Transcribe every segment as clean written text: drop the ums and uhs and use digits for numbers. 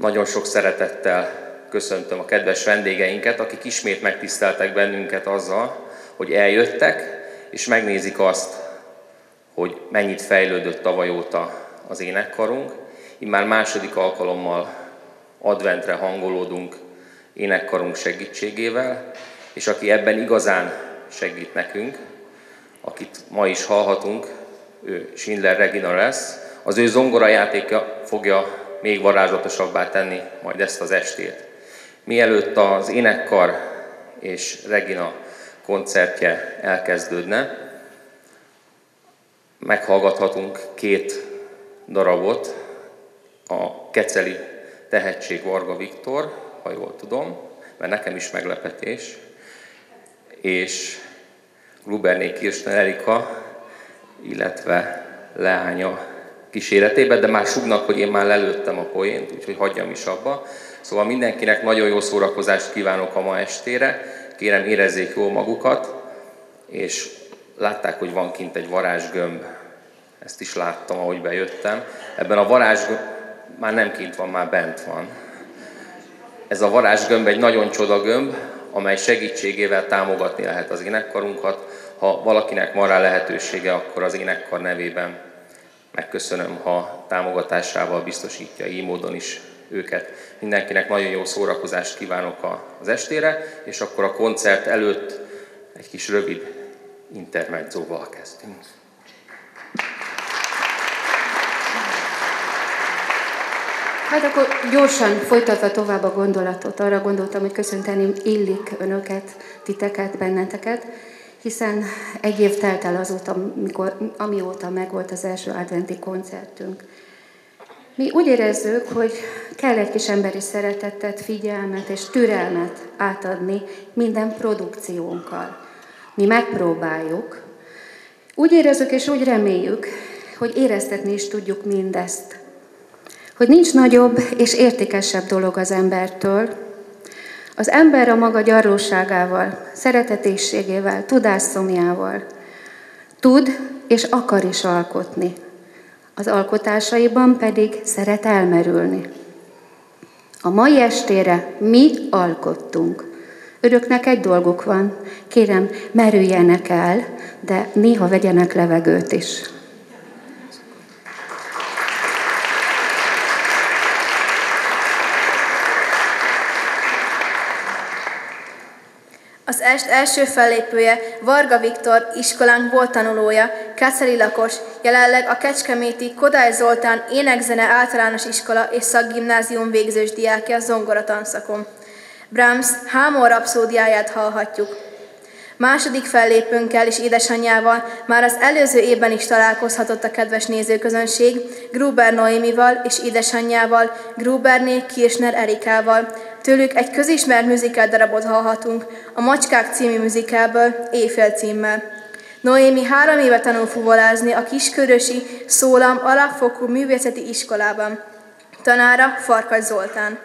Nagyon sok szeretettel köszöntöm a kedves vendégeinket, akik ismét megtiszteltek bennünket azzal, hogy eljöttek, és megnézik azt, hogy mennyit fejlődött tavaly óta az énekkarunk. Immár második alkalommal adventre hangolódunk énekkarunk segítségével, és aki ebben igazán segít nekünk, akit ma is hallhatunk, ő Schindler Regina lesz. Az ő zongorajátéka fogja még varázslatosabbá tenni majd ezt az estét. Mielőtt az énekkar és Regina koncertje elkezdődne, meghallgathatunk 2 darabot, a keceli tehetség Varga Viktor, ha jól tudom, mert nekem is meglepetés, és Gruberné Kirchner Erika, illetve leánya kíséretében, de már sugnak, hogy én már lelőttem a poént, úgyhogy hagyjam is abba. Szóval mindenkinek nagyon jó szórakozást kívánok a ma estére, kérem érezzék jól magukat, és látták, hogy van kint egy varázsgömb, ezt is láttam, ahogy bejöttem. Ebben a varázsgömb, már nem kint van, már bent van. Ez a varázsgömb egy nagyon csoda gömb, amely segítségével támogatni lehet az énekkarunkat. Ha valakinek van rá lehetősége, akkor az énekkar nevében megköszönöm, ha támogatásával biztosítja így módon is őket. Mindenkinek nagyon jó szórakozást kívánok az estére, és akkor a koncert előtt egy kis rövid intermedzóval kezdünk. Hát akkor gyorsan folytatva tovább a gondolatot, arra gondoltam, hogy köszönteni illik önöket, titeket, benneteket, hiszen egy év telt el azóta, amióta megvolt az első adventi koncertünk. Mi úgy érezzük, hogy kell egy kis emberi szeretetet, figyelmet és türelmet átadni minden produkciónkkal. Mi megpróbáljuk. Úgy érezzük és úgy reméljük, hogy éreztetni is tudjuk mindezt. Hogy nincs nagyobb és értékesebb dolog az embertől. Az ember a maga gyarlóságával, szeretetésségével, tudásszomjával tud és akar is alkotni. Az alkotásaiban pedig szeret elmerülni. A mai estére mi alkottunk. Önöknek egy dolguk van, kérem, merüljenek el, de néha vegyenek levegőt is. Az est első fellépője Varga Viktor, iskolánk volt tanulója, keceli lakos, jelenleg a kecskeméti Kodály Zoltán énekzene általános iskola és szakgimnázium végzős diákja zongoratanszakon. Brahms Hámor rapszódiáját hallhatjuk. Második fellépőnkkel és édesanyjával már az előző évben is találkozhatott a kedves nézőközönség, Gruber Noémival és édesanyjával, Gruberné Kirchner Erikával. Tőlük egy közismert musical darabot hallhatunk, a Macskák című musicalből, Éjfél címmel. Noémi 3 éve tanul fuvolázni a Kiskörösi Szólam alapfokú művészeti iskolában. Tanára Farkas Zoltán.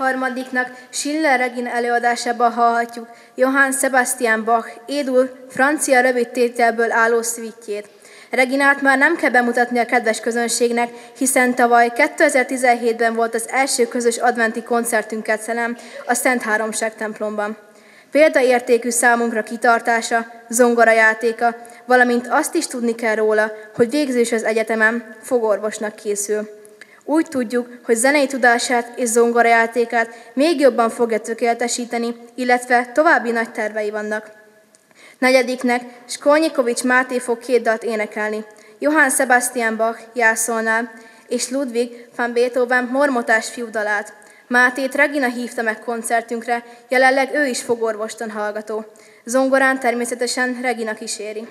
Harmadiknak Schiller Regina előadásában hallhatjuk Johann Sebastian Bach édul francia rövid tételből álló szvítjét. Reginát már nem kell bemutatni a kedves közönségnek, hiszen tavaly 2017-ben volt az első közös adventi koncertünk Kecelen, a Szent Háromság templomban. Példaértékű számunkra kitartása, zongorajátéka, valamint azt is tudni kell róla, hogy végző is az egyetemen fogorvosnak készül. Úgy tudjuk, hogy zenei tudását és zongorajátékát még jobban fogja tökéletesíteni, illetve további nagy tervei vannak. Negyediknek Skolnyikovics Máté fog 2 dalt énekelni. Johann Sebastian Bach jászolnál, és Ludwig van Beethoven Mormotás fiúdalát. Mátét Regina hívta meg koncertünkre, jelenleg ő is fogorvostan hallgató. Zongorán természetesen Regina kíséri.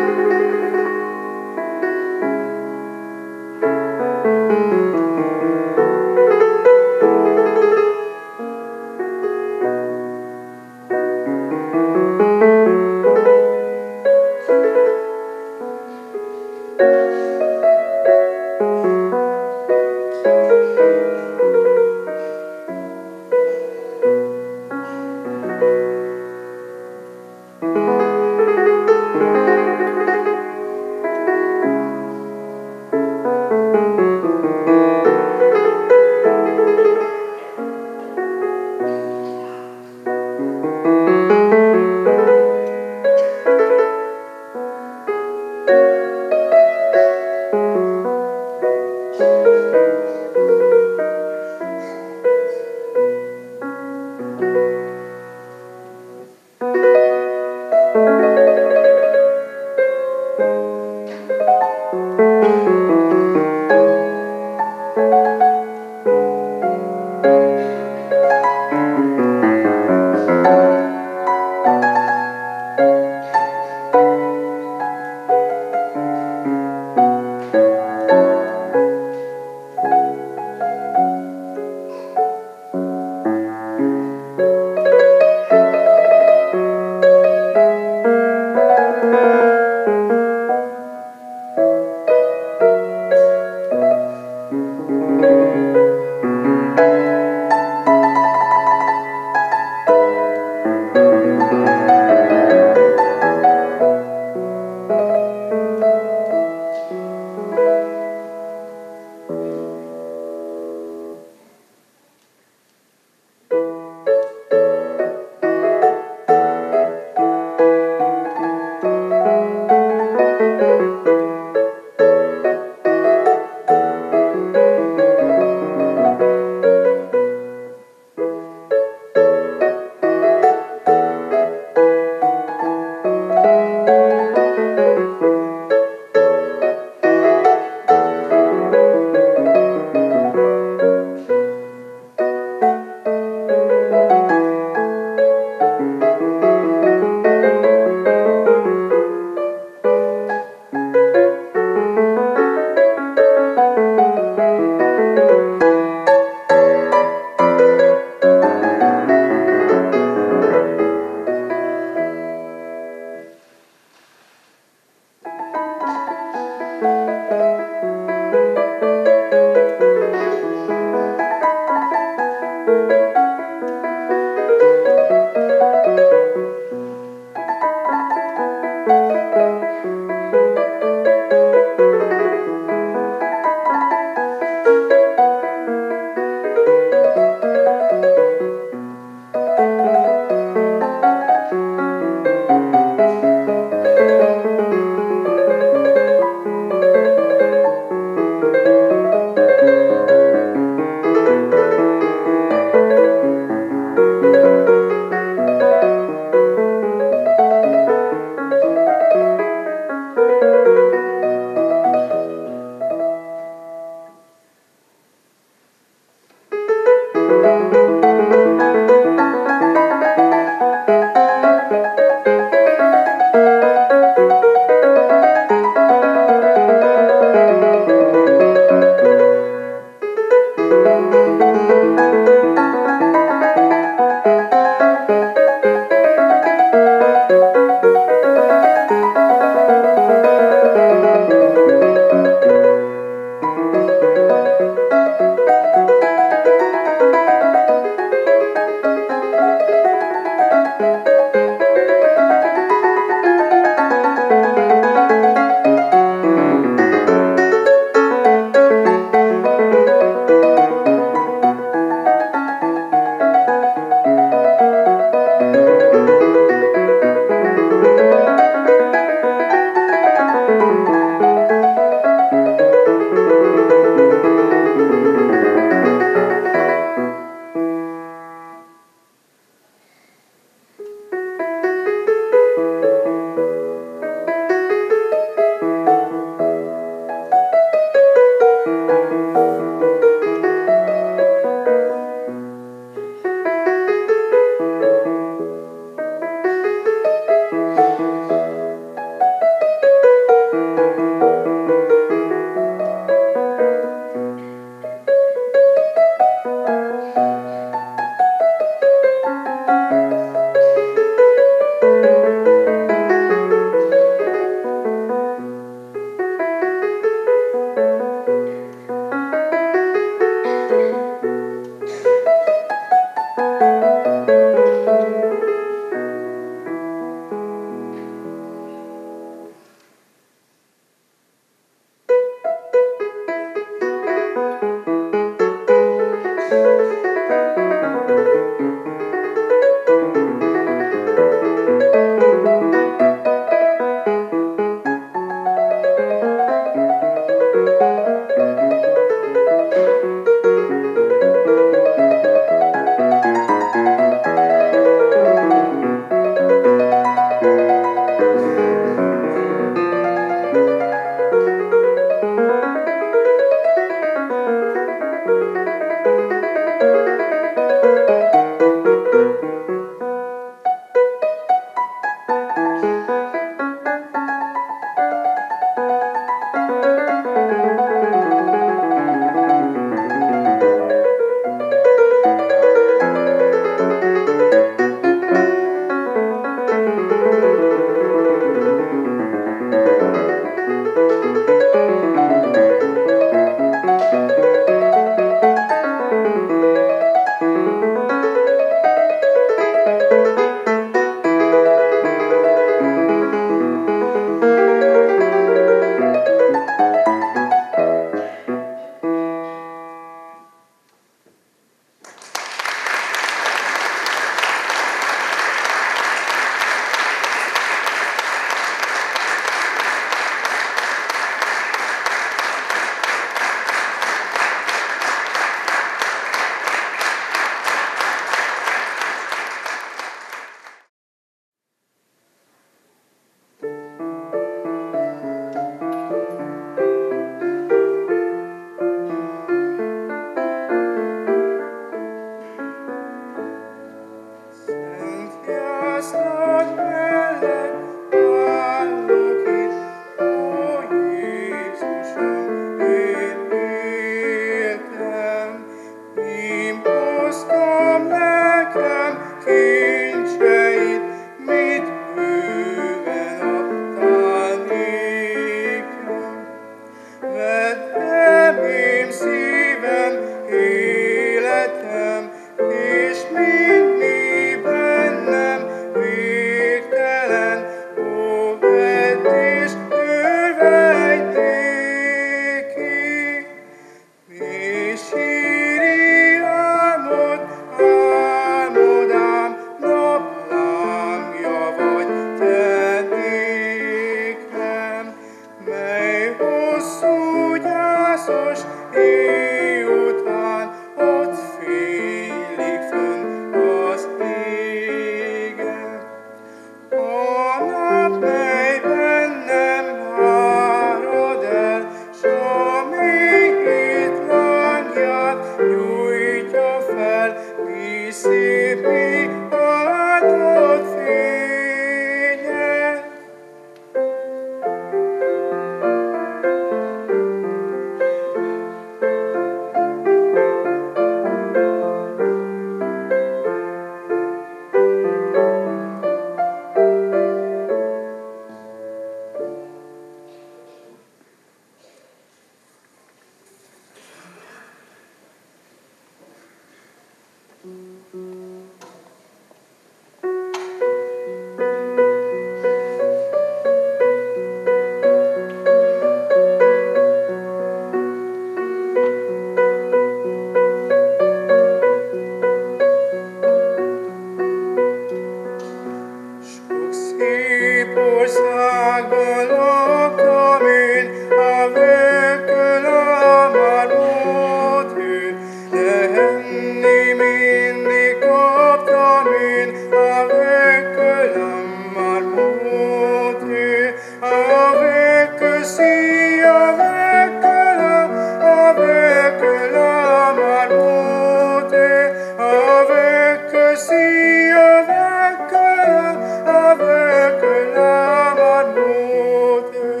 országban laktam én, a vököl már volt ő, de enni mindig kaptam én, a vökölöm már volt ő, a vököl szia vökölöm, a vökölöm már volt ő, a vököl szia vökölöm, a vökölöm már volt ő.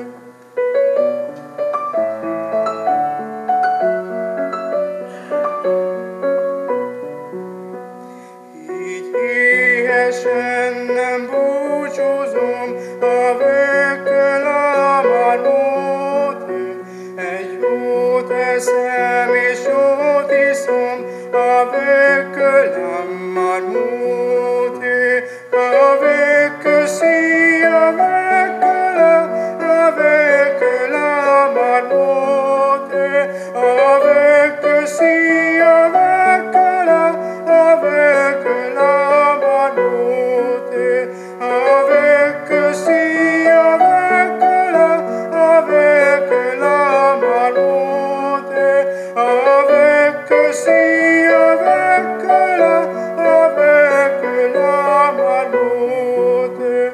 Így éhesen nem búcsúzom, a vökölöm már volt ő. Egy jót eszem és jót iszom, a vökölöm már volt ő. A vököl szia vökölöm, a vökölöm már volt ő. A vököl szia vökölöm, a vökölöm már volt ő. A vököl szia vökölöm, a vökölöm már volt ő. A vököl szia vökölöm, a vökölöm már volt ő.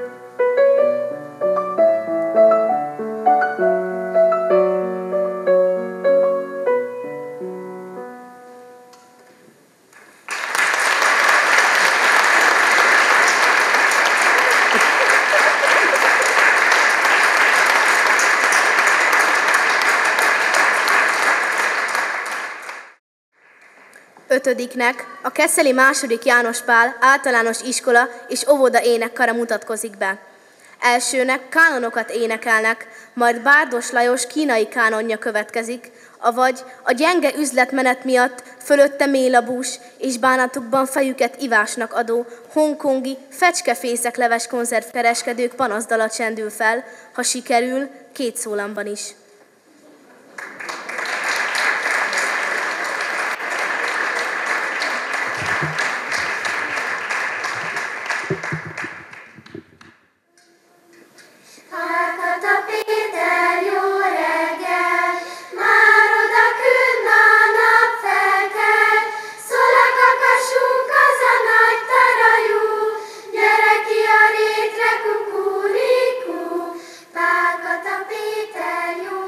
Ötödiknek a Keszeli II. János Pál általános iskola és óvoda énekkara mutatkozik be. Elsőnek kánonokat énekelnek, majd Bárdos Lajos kínai kánonja következik, avagy a gyenge üzletmenet miatt fölötte mélabús és bánatukban fejüket ivásnak adó hongkongi fecskefészekleves konzervkereskedők panaszdala csendül fel, ha sikerül, 2 szólamban is. Hallgat a Péter, jó reggel, már oda künn a nap felkel, szól a kakasunk, az a nagy tarajú, gyere ki a rétre, kukurikú. Hallgat a Péter, jó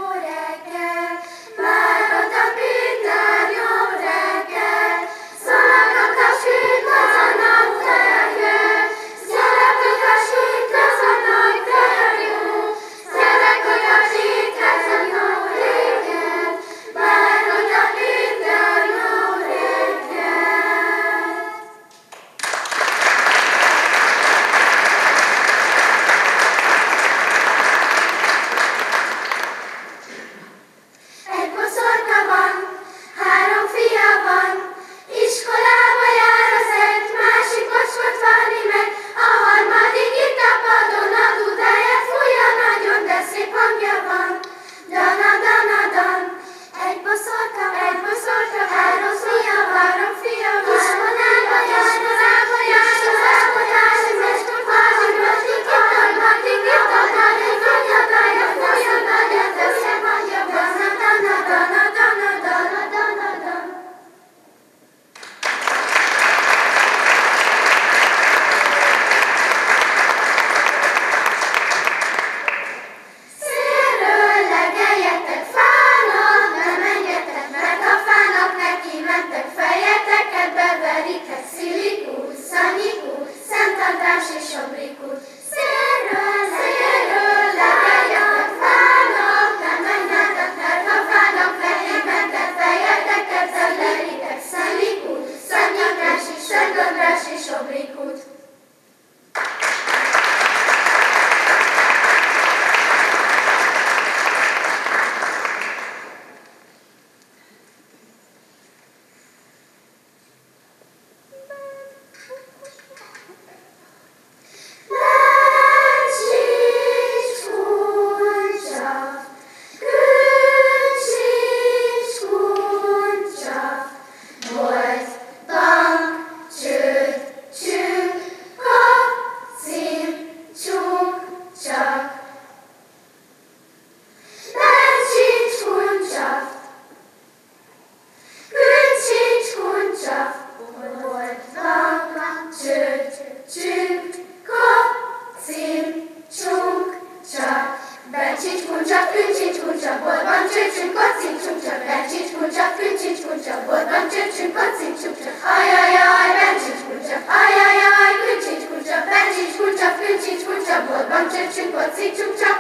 kocsincsunk, kocsincsunk csak.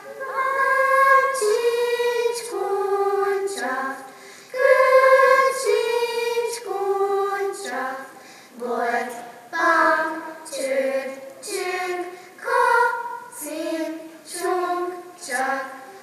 Kocsincs, kuncsa, kocsincs, kuncsa, bolt, pam, csőd, csünk, kocincsunk csak.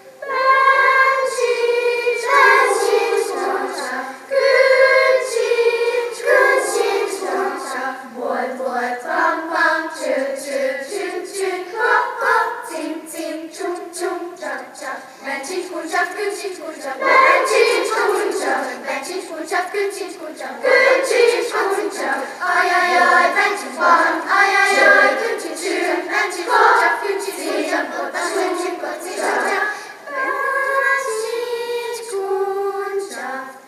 Bencsincs, bencsincs, kuncsa, kocsincs, kocsincs, kuncsa, bolt, bolt, pam, pam, csőd, csőd, csünk, csünk, cim, cim, csunk, csunk, csak, csak. Bencsincs, kuncsa, kocsincs, kuncsa, bencsincs, kuncsa, bencsincs, kuncsa, kocsincs, kuncsa, kocsincs, kuncsa, ajajaj, bencsincs, van, ajajaj, kocsincs, csünk, bencsincs, kuncsa, kocsincs, kuncsa, botas, kocsincs, kocsincs, csak. Bencsincs, kuncsa,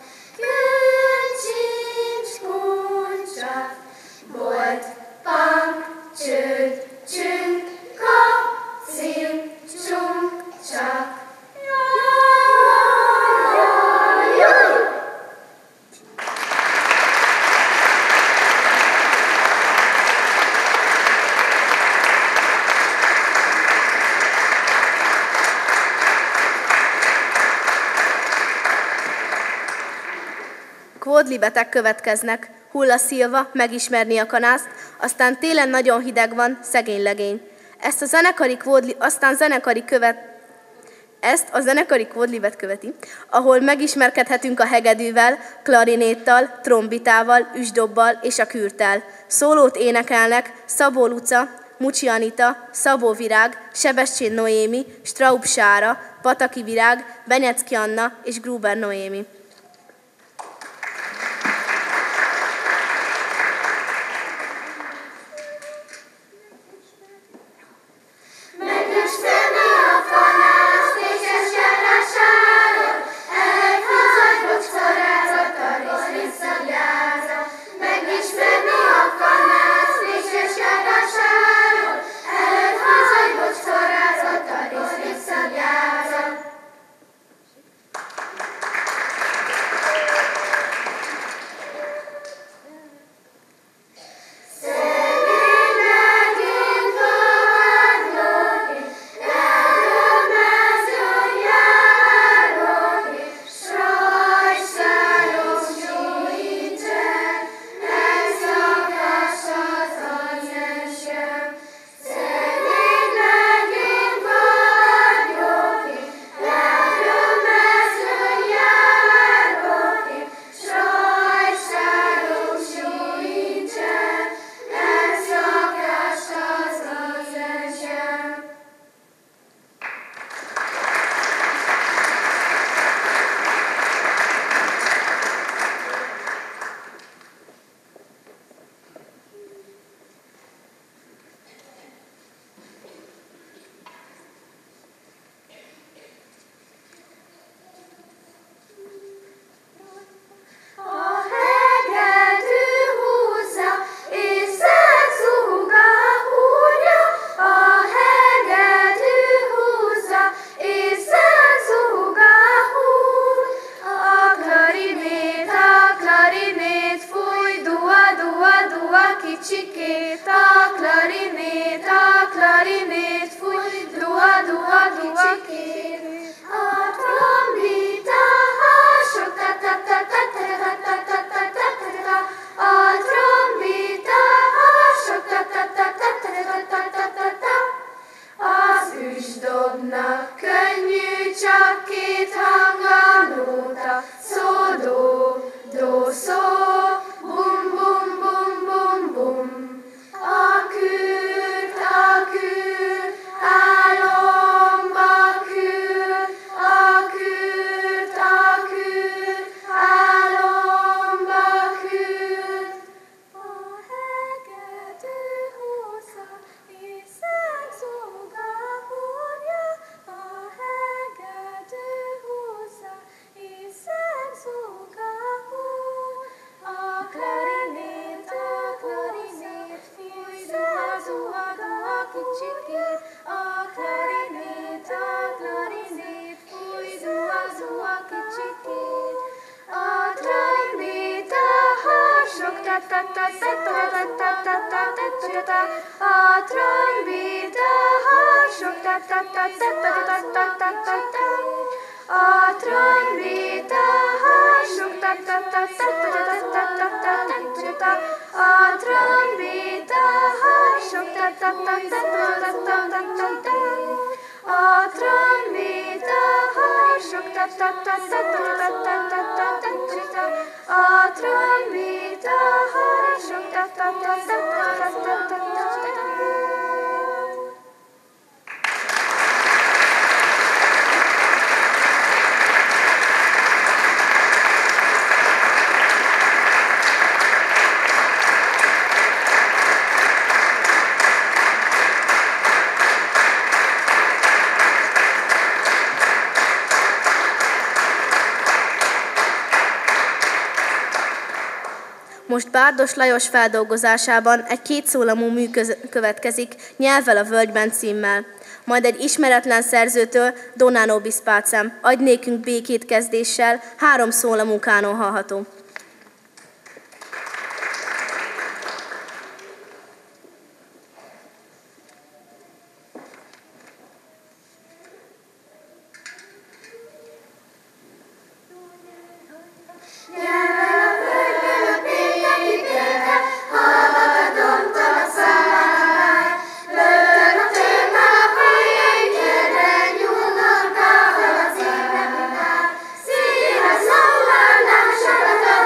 kocsincs, kuncsa, bolt, pam, csőd, csünk, kocim, csunk, csak. Kvódlibetek következnek. Hulla Szilva, megismerni a kanászt, aztán télen nagyon hideg van, szegény legény. Ezt a zenekari kvódlibet követi, ahol megismerkedhetünk a hegedűvel, klarinéttal, trombitával, üsdobbal és a kürttel. Szólót énekelnek Szabó Luca, Mucsi Anita, Szabó Virág, Sebestyén Noémi, Straub Sára, Pataki Virág, Benyecki Anna és Gruber Noémi. Megismerni a kanászt, és essen a sáron, elhúzod bocskorázat, a rész visszagyáza. Megismerni a kanászt, és essen a sáron, elhúzod bocskorázat, a rész visszagyáza. A trombita A trombita harsog, a trombita harsog, a trombita harsog, a trombita harsog. Most Bárdos Lajos feldolgozásában egy kétszólamú mű következik, Nyelvvel a völgyben címmel. Majd egy ismeretlen szerzőtől, Dona nobis pacem, Adj nékünk békét kezdéssel, 3 szólamú kánon hallható. Szia, szóval nem sokat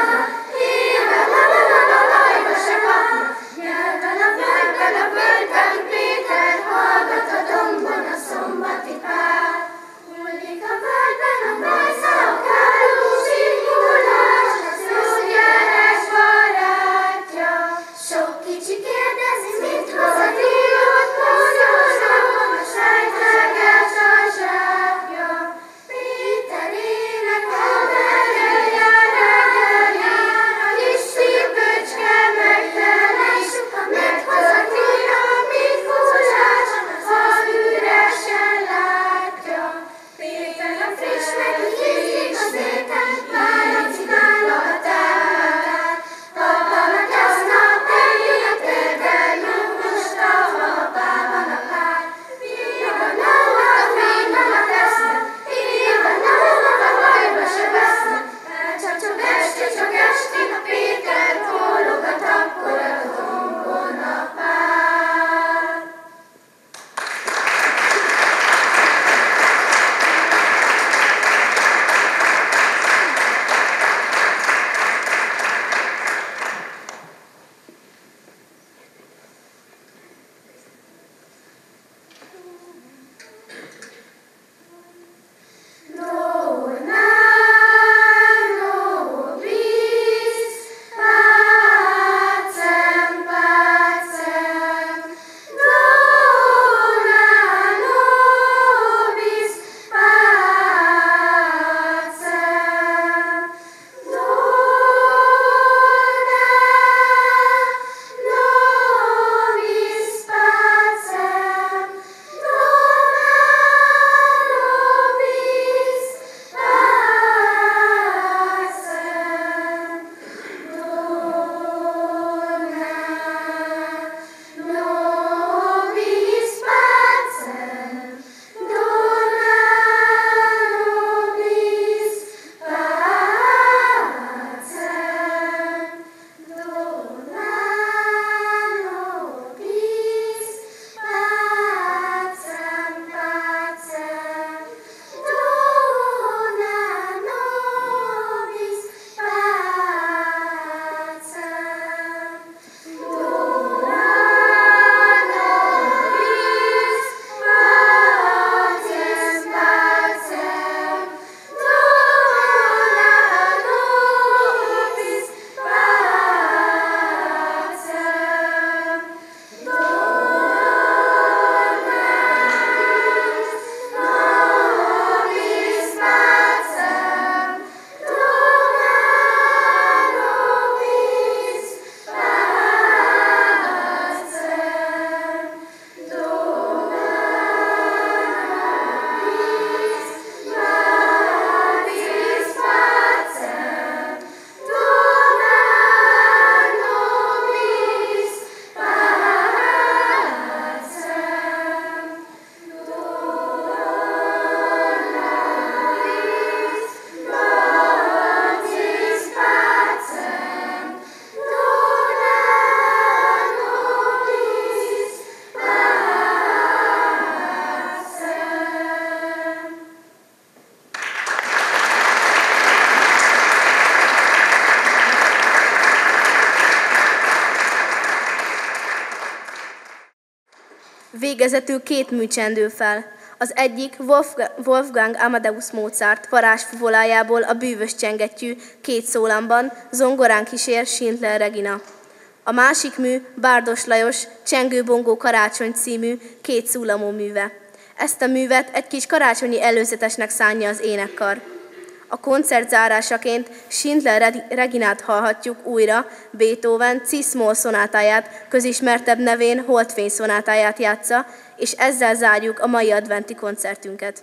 Végezetül 2 mű csendül fel. Az egyik Wolfgang Amadeus Mozart varázsfuvolájából a bűvös csengettyű 2 szólamban, zongorán kísér Schindler Regina. A másik mű Bárdos Lajos Csengő-bongó karácsony című 2 szólamú műve. Ezt a művet egy kis karácsonyi előzetesnek szánja az énekkar. A koncert zárásaként Schindler Reginát hallhatjuk újra, Beethoven Cis-moll szonátáját, közismertebb nevén Holdfény szonátáját játsza, és ezzel zárjuk a mai adventi koncertünket.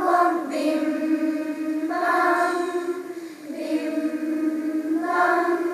Bim bam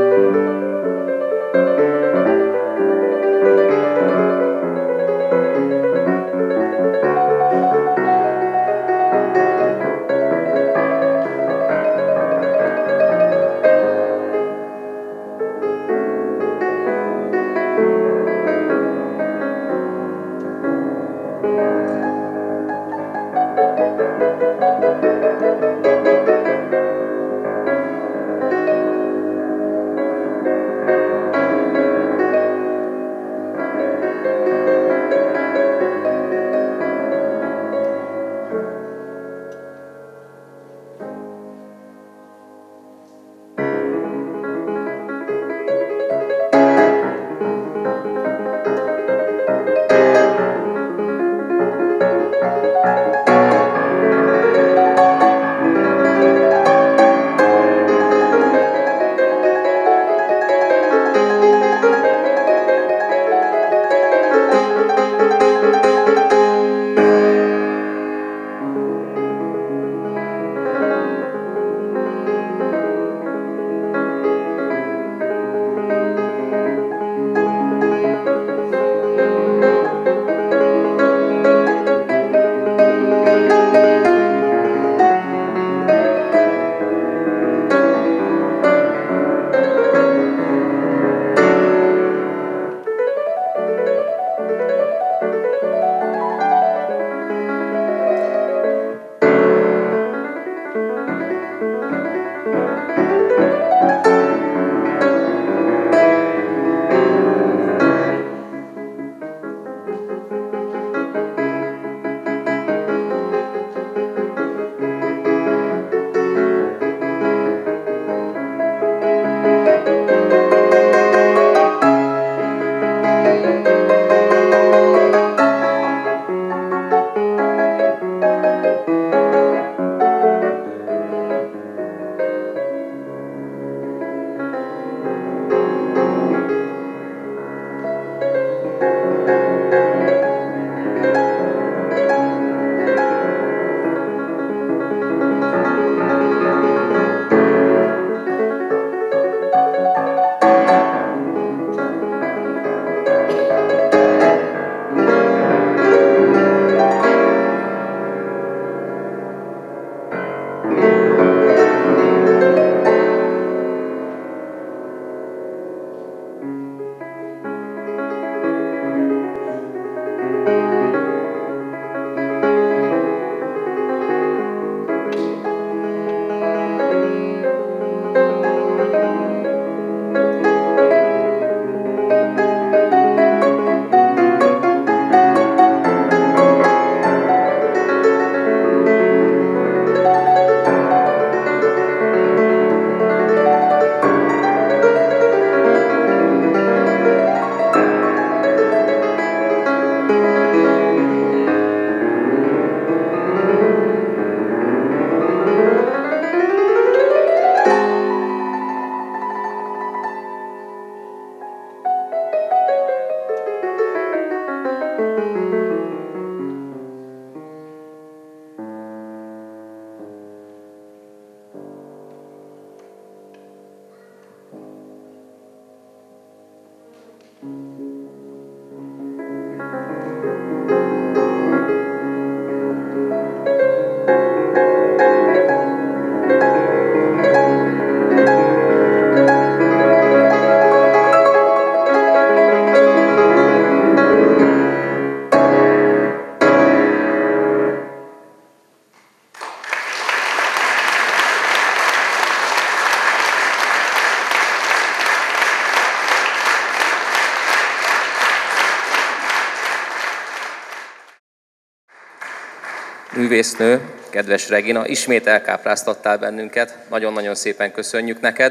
Művésznő, kedves Regina, ismét elkápráztattál bennünket, nagyon-nagyon szépen köszönjük neked,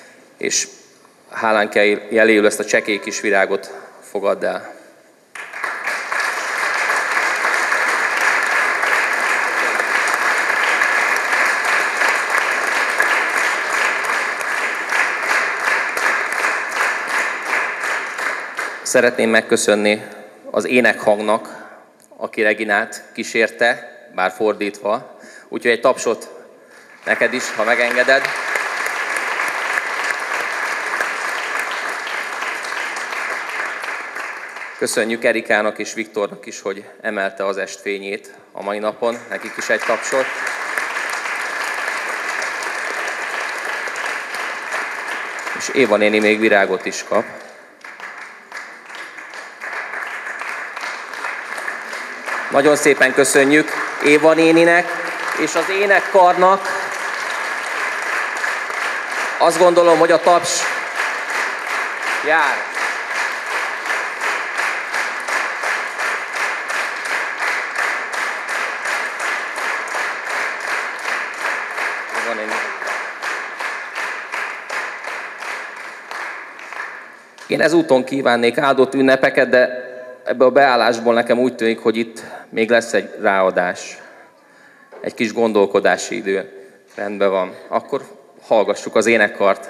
és hálánk jeléül ezt a csekély kis virágot fogadd el. Szeretném megköszönni az énekhangnak, aki Reginát kísérte, bár fordítva. Úgyhogy egy tapsot neked is, ha megengeded. Köszönjük Erikának és Viktornak is, hogy emelte az estfényét a mai napon. Nekik is egy tapsot. És Éva néni még virágot is kap. Nagyon szépen köszönjük Éva néninek és az énekkarnak. Azt gondolom, hogy a taps jár. Éva néni. Én ezúton kívánnék áldott ünnepeket, de ebből a beállásból nekem úgy tűnik, hogy itt még lesz egy ráadás, egy kis gondolkodási idő. Rendben van. Akkor hallgassuk az énekkart.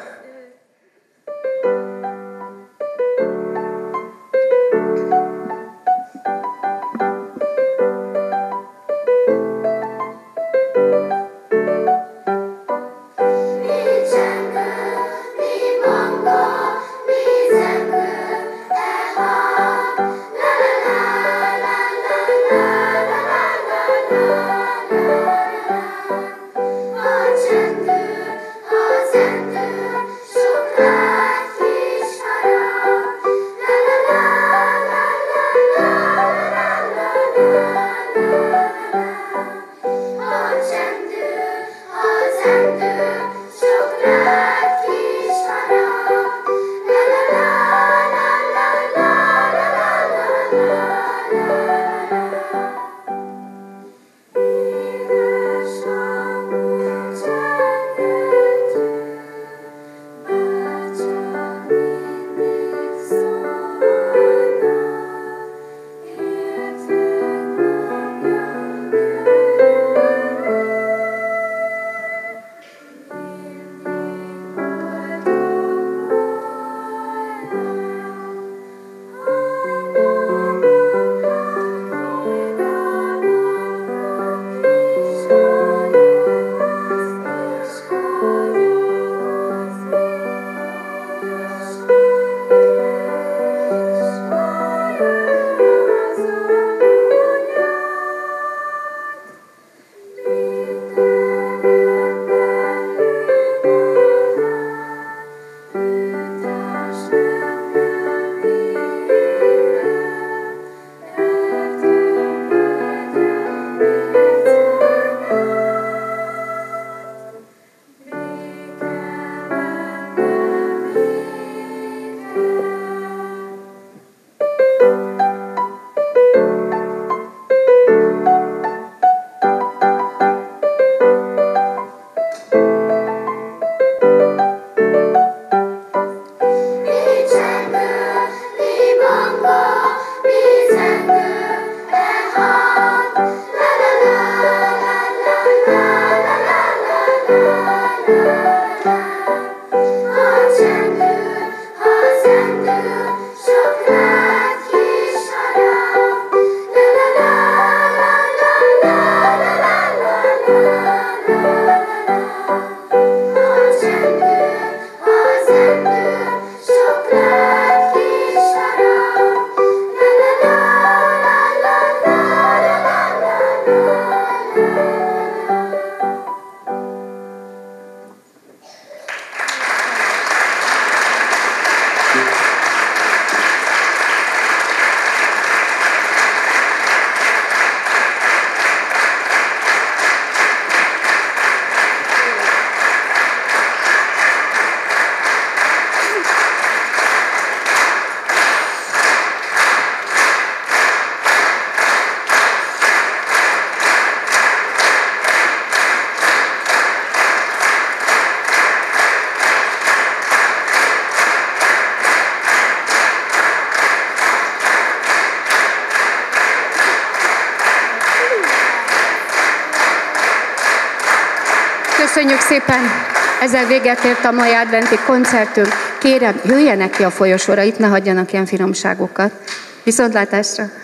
Köszönjük szépen! Ezzel véget ért a mai adventi koncertünk. Kérem, jöjjenek ki a folyosóra, itt ne hagyjanak ilyen finomságokat. Viszontlátásra!